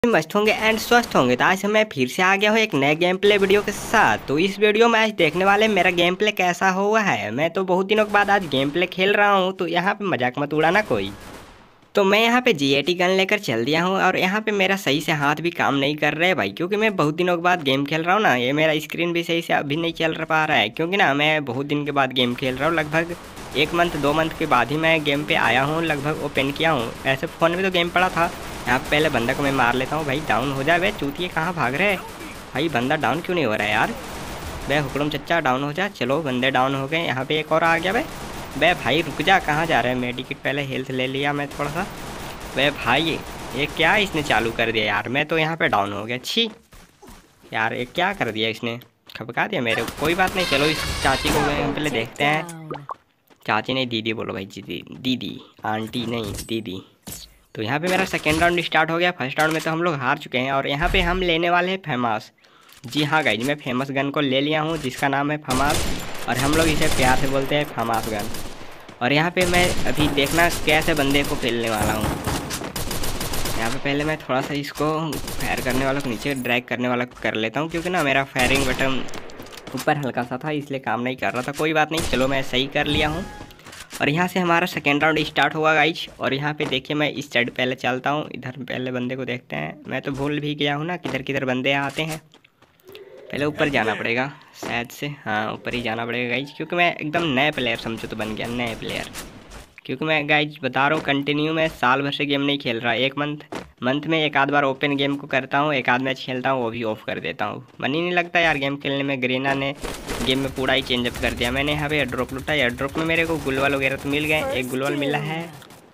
मस्त होंगे एंड स्वस्थ होंगे। तो आज मैं फिर से आ गया हूँ एक नए गेम प्ले वीडियो के साथ। तो इस वीडियो में आज देखने वाले मेरा गेम प्ले कैसा हुआ है। मैं तो बहुत दिनों के बाद आज गेम प्ले खेल रहा हूँ, तो यहाँ पे मजाक मत उड़ाना कोई। तो मैं यहाँ पे GAT गन लेकर चल दिया हूँ और यहाँ पे मेरा सही से हाथ भी काम नहीं कर रहे भाई, क्योंकि मैं बहुत दिनों के बाद गेम खेल रहा हूँ ना। ये मेरा स्क्रीन भी सही से अभी नहीं चल पा रहा है, क्योंकि ना मैं बहुत दिन के बाद गेम खेल रहा हूँ। लगभग 1 मंथ 2 मंथ के बाद ही मैं गेम पे आया हूँ, लगभग ओपन किया हूँ। ऐसे फ़ोन में तो गेम पड़ा था। यहाँ पे पहले बंदा को मैं मार लेता हूँ। भाई डाउन हो जाए वे चूतिए, कहाँ भाग रहे। भाई बंदा डाउन क्यों नहीं हो रहा है यार। वे हुक्म चच्चा डाउन हो जा। चलो बंदे डाउन हो गए। यहाँ पे एक और आ गया। बे भाई रुक जा, कहाँ जा रहे हैं। मेडिकेट पहले हेल्थ ले लिया मैं थोड़ा सा। वे भाई ये क्या इसने चालू कर दिया यार। मैं तो यहाँ पे डाउन हो गया। छी यार, ये क्या कर दिया इसने, खपका दिया मेरे को। कोई बात नहीं, चलो इस चाची को पहले देखते हैं। चाची नहीं दीदी बोलो भाई, दीदी आंटी नहीं दीदी। तो यहाँ पे मेरा सेकेंड राउंड स्टार्ट हो गया। फर्स्ट राउंड में तो हम लोग हार चुके हैं और यहाँ पे हम लेने वाले हैं फेमस। जी हाँ गाइज, मैं फेमस गन को ले लिया हूँ जिसका नाम है फमास, और हम लोग इसे प्यार से बोलते हैं फमास गन। और यहाँ पे मैं अभी देखना कैसे बंदे को फेलने वाला हूँ। यहाँ पे पहले मैं थोड़ा सा इसको फायर करने वाला को नीचे ड्रैग करने वाला कर लेता हूँ, क्योंकि ना मेरा फायरिंग बटन ऊपर हल्का सा था इसलिए काम नहीं कर रहा था। कोई बात नहीं, चलो मैं सही कर लिया हूँ। और यहाँ से हमारा सेकेंड राउंड स्टार्ट हुआ गाइज। और यहाँ पे देखिए मैं इस साइड पहले चलता हूँ, इधर पहले बंदे को देखते हैं। मैं तो भूल भी गया हूँ ना किधर किधर बंदे आते हैं। पहले ऊपर जाना पड़ेगा शायद से, हाँ ऊपर ही जाना पड़ेगा गाइज, क्योंकि मैं एकदम नए प्लेयर समझो तो बन गया नए प्लेयर। क्योंकि मैं गाइज बता रहा हूँ कंटिन्यू मैं साल भर से गेम नहीं खेल रहा। 1 मंथ में एक आध बार ओपन गेम को करता हूँ, एक आध मैच खेलता हूँ, वो भी ऑफ कर देता हूँ। मन ही नहीं लगता यार गेम खेलने में। गरीना ने गेम में पूरा ही चेंजअप कर दिया। मैंने यहाँ पे एयरड्रॉप लूटा। एयरड्रॉप में मेरे को गुलवाल वगैरह तो मिल गए, एक गुलवाल मिला है।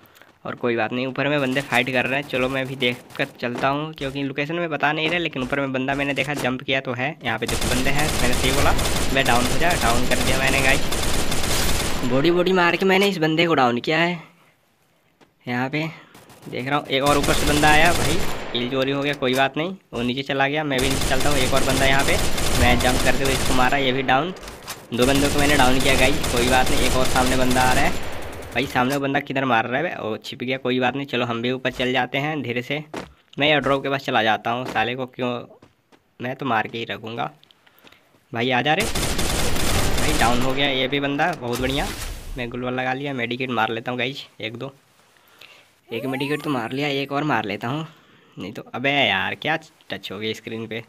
और कोई बात नहीं, ऊपर में बंदे फाइट कर रहे हैं। चलो मैं भी देख कर चलता हूँ, क्योंकि लोकेशन में बता नहीं रहे, लेकिन ऊपर में बंदा मैंने देखा जंप किया तो है। यहाँ पे जो बंदे हैं मैंने सही बोला। मैं डाउन हो जा, डाउन कर दिया मैंने गाइज। बॉडी मार के मैंने इस बंदे को डाउन किया है। यहाँ पे देख रहा हूँ एक और ऊपर से बंदा आया। भाई किल चोरी हो गया, कोई बात नहीं, वो नीचे चला गया, मैं भी नीचे चलता हूँ। एक और बंदा यहाँ पे, मैं जंप करते हुए इसको मारा, ये भी डाउन। 2 बंदों को मैंने डाउन किया गाइज, कोई बात नहीं। एक और सामने बंदा आ रहा है। भाई सामने बंदा किधर मार रहा है, वो छिप गया, कोई बात नहीं। चलो हम भी ऊपर चल जाते हैं धीरे से। मैं एयरड्रॉप के पास चला जाता हूँ, साले को क्यों, मैं तो मार के ही रखूँगा। भाई आ जा रहे। भाई डाउन हो गया ये भी बंदा, बहुत बढ़िया। मैं गुलवाल लगा लिया, मेडिकेट मार लेता हूँ गाइज। एक मेडिकेट तो मार लिया, एक और मार लेता हूँ, नहीं तो। अबे यार क्या टच हो गया स्क्रीन पे।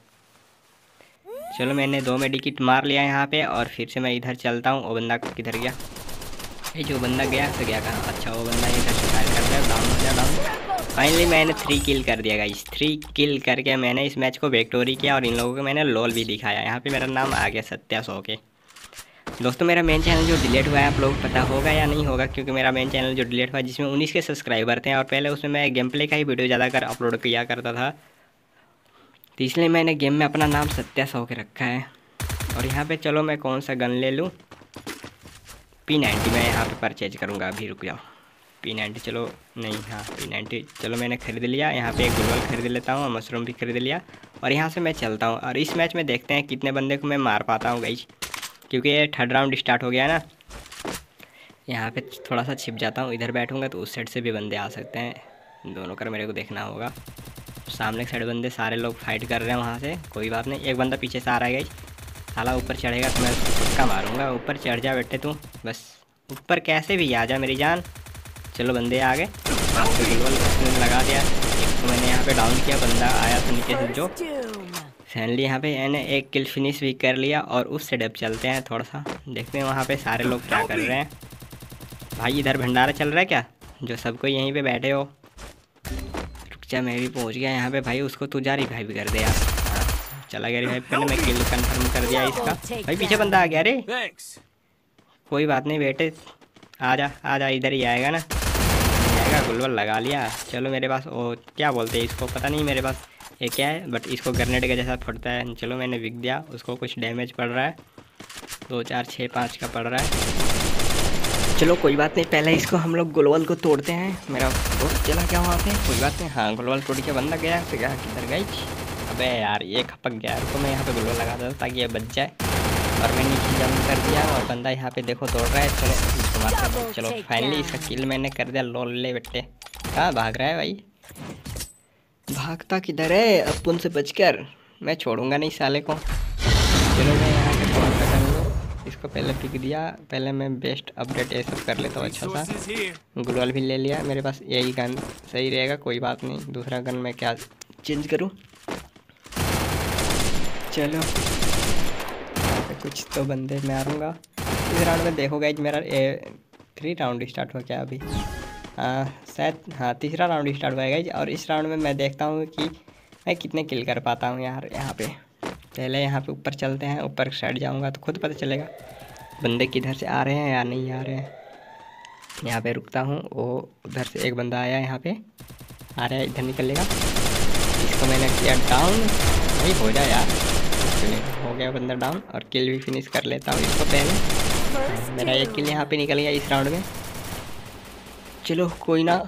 चलो मैंने 2 मेडिकेट मार लिया यहाँ पे, और फिर से मैं इधर चलता हूँ। वो बंदा किधर गया, ये जो बंदा गया तो गया कहाँ। अच्छा वो बंदा इधर से फायर कर रहा है, डाउन हो जा डाउन। फाइनली मैंने 3 किल कर दिया गाइस। 3 किल करके मैंने इस मैच को विक्टोरी किया, और इन लोगों को मैंने लोल भी दिखाया। यहाँ पे मेरा नाम आ गया सत्या100 के। दोस्तों मेरा मेन चैनल जो डिलीट हुआ है आप लोगों को पता होगा या नहीं होगा, क्योंकि मेरा मेन चैनल जो डिलीट हुआ है जिसमें 19 के सब्सक्राइबर थे, और पहले उसमें मैं गेम प्ले का ही वीडियो ज़्यादातर अपलोड किया करता था, तो इसलिए मैंने गेम में अपना नाम सत्या100 के रखा है। और यहाँ पे चलो मैं कौन सा गन ले लूँ। P90 मैं यहाँ पे परचेज करूँगा, अभी रुक जाओ। P90 चलो नहीं, हाँ P90 चलो मैंने ख़रीद लिया। यहाँ पे एक गुलवाल खरीद लेता हूँ, मशरूम भी खरीद लिया, और यहाँ से मैं चलता हूँ। और इस मैच में देखते हैं कितने बंदे को मैं मार पाता हूँ गाइस, क्योंकि ये 3rd राउंड स्टार्ट हो गया है ना। यहाँ पे थोड़ा सा छिप जाता हूँ, इधर बैठूँगा तो उस साइड से भी बंदे आ सकते हैं। दोनों का मेरे को देखना होगा। सामने के साइड बंदे सारे लोग फाइट कर रहे हैं वहाँ से, कोई बात नहीं। एक बंदा पीछे से आ रहा है गाइस, साला ऊपर चढ़ेगा तो मैं उसका मारूंगा। ऊपर चढ़ जा बेटे तू, बस ऊपर कैसे भी आ जा मेरी जान। चलो बंदे आ गए, आपको लगा दिया। एक तो मैंने यहाँ पे डाउन किया, बंदा आया था नीचे से जो। फाइनली यहाँ पे मैंने एक किल फिनिश भी कर लिया। और उस साइड अब चलते हैं, थोड़ा सा देखते हैं वहाँ पे सारे लोग क्या कर रहे हैं। भाई इधर भंडारा चल रहा है क्या, जो सबको यहीं पे बैठे हो। रुक जा, मैं भी पहुँच गया यहाँ पे। भाई उसको तू जा रिवाइव भी कर दे यार। हाँ चला गया रिवाइव करने, मैं किल कंफर्म कर दिया इसका। भाई पीछे बंदा आ गया रे, कोई बात नहीं बेटे, आ जा इधर ही आएगा ना, आएगा। गुलवाल लगा लिया। चलो मेरे पास वो क्या बोलते हैं इसको, पता नहीं मेरे पास ये क्या है, बट इसको ग्रेनेड का जैसा फटता है। चलो मैंने बिक दिया, उसको कुछ डैमेज पड़ रहा है, 2 4 6 5 का पड़ रहा है। चलो कोई बात नहीं, पहले इसको हम लोग गुलवाल को तोड़ते हैं। मेरा दोस्त चला क्या वहाँ पे, कोई बात नहीं। हाँ गुलवाल तोड़ के बंदा गया, फिर गया किधर गई। अबे यार ये खपक गया, तो मैं यहाँ पे गुलवाल लगा देता ताकि ये बच जाए। और मैं नीचे जंप कर दिया, और बंदा यहाँ पे देखो तोड़ रहा है। चलो इसको मारते हैं। चलो फाइनली इसका किल मैंने कर दिया। लोल ले बेटे, कहाँ भाग रहा है भाई। भागता किधर है अपन से बचकर, मैं छोड़ूंगा नहीं साले को। चलो मैं यहाँ पे कौन सा कर लूँ, इसको पहले पिक दिया। पहले मैं बेस्ट अपडेट ये सब कर लेता हूँ अच्छा सा। ग्लोअल भी ले लिया, मेरे पास यही गन सही रहेगा, कोई बात नहीं। दूसरा गन मैं क्या चेंज करूँ। चलो कुछ तो बंदे मारूंगा इस राउंड में। देखो गाइज मेरा 3 राउंड स्टार्ट हो गया अभी, शायद हाँ 3रा राउंड स्टार्ट हुआ है गाइज। और इस राउंड में मैं देखता हूँ कि मैं कितने किल कर पाता हूँ यार। यहाँ पे पहले यहाँ पे ऊपर चलते हैं, ऊपर साइड जाऊँगा तो खुद पता चलेगा बंदे किधर से आ रहे हैं या नहीं आ रहे हैं। यहाँ पे रुकता हूँ, वो उधर से एक बंदा आया, यहाँ पे आ रहा है, इधर निकलेगा। इसको मैंने किया डाउन, भाई हो जाए यार। हो गया बंदा डाउन और किल भी फिनिश कर लेता हूँ इसको पहले। मेरा एक किल यहाँ पे निकल गया इस राउंड में। चलो कोई ना,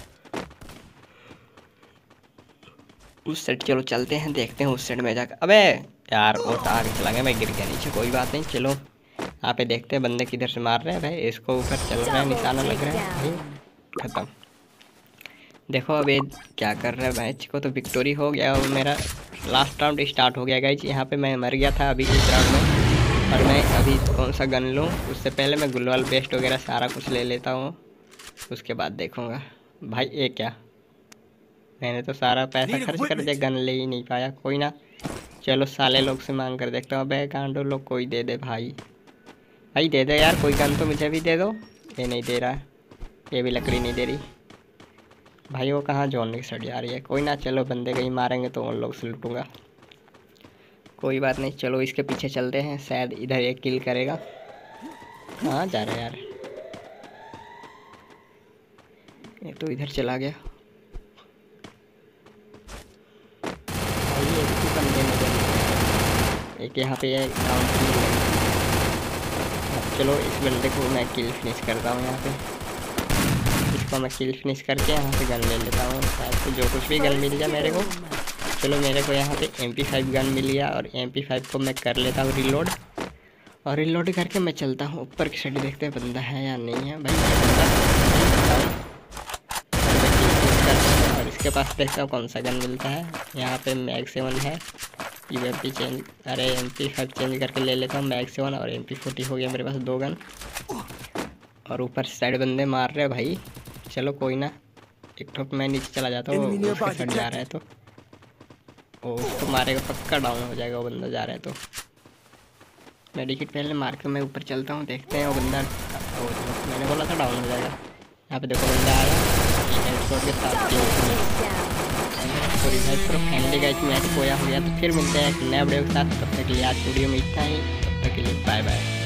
उस साइड चलो चलते हैं, देखते हैं उस साइड में जाकर। अबे यार वो तो आगे चला गया, मैं गिर गया नीचे, कोई बात नहीं। चलो यहाँ पे देखते हैं बंदे किधर से मार रहे हैं। भाई इसको ऊपर चल रहा है, निशाना लग रहा है भाई, खत्म। देखो अब ये क्या कर रहा है मैच को, तो विक्टोरी हो गया और मेरा लास्ट राउंड स्टार्ट हो गया गाइज। यहाँ पे मैं मर गया था अभी इस राउंड में, और मैं अभी कौन सा गन लूँ उससे पहले मैं ग्लोअल बेस्ट वगैरह सारा कुछ ले लेता हूँ, उसके बाद देखूँगा। भाई ये क्या, मैंने तो सारा पैसा खर्च कर दिया, गन ले ही नहीं पाया। कोई ना, चलो साले लोग से मांग कर देखता हूँ। भाई गांडो लोग कोई दे दे भाई, भाई दे दे यार कोई गन तो मुझे भी दे दो। ये नहीं दे रहा, ये भी लकड़ी नहीं दे रही भाई। वो कहाँ जोन की साइड जा रही है। कोई ना, चलो बंदे कहीं मारेंगे तो उन लोग से लूटूंगा, कोई बात नहीं। चलो इसके पीछे चलते हैं, शायद इधर एक किल करेगा। कहाँ जा रहा है यार, ये तो इधर चला गया। एक यहाँ पे राउंड किल। चलो इस बंदे को मैं किल फिनिश करता हूँ। यहाँ पे इसको मैं किल फिनिश करके यहाँ से गन ले लेता हूँ, शायद से जो कुछ भी गन मिल जाए मेरे को। चलो मेरे को यहाँ पे MP5 गन मिल गया, और MP5 को मैं कर लेता हूँ रिलोड, और रिलोड करके मैं चलता हूँ ऊपर की साइड, देखते हैं बंदा है या नहीं है। भाई और इसके पास देखता हूँ कौन सा गन मिलता है। यहाँ पे मैग 7 है, UMP चेंज, अरे MP5 चेंज करके ले लेता हूँ। मैग 7 और MP40 हो गया मेरे पास 2 गन, और ऊपर साइड बंदे मार रहे हैं भाई। चलो कोई ना, एक ठोक मैं नीचे चला जाता हूँ, उसके साइड जा रहा है तो वो उसको मारेगा, पक्का डाउन हो जाएगा वो बंदा जा रहा है तो। मेडिकेट पहले मार के मैं ऊपर चलता हूँ, देखते हैं वो बंदा, मैंने बोला था डाउन हो जाएगा। यहाँ पे देखो बंदा आया हेडशॉट के साथ। सॉरी गाइस, पूरा फैमिली गाइस मैच खोया हो गया। तो फिर मिलते हैं एक नए वीडियो के साथ, तब तक के लिए आज वीडियो में इतना ही, तब तक के लिए बाय बाय।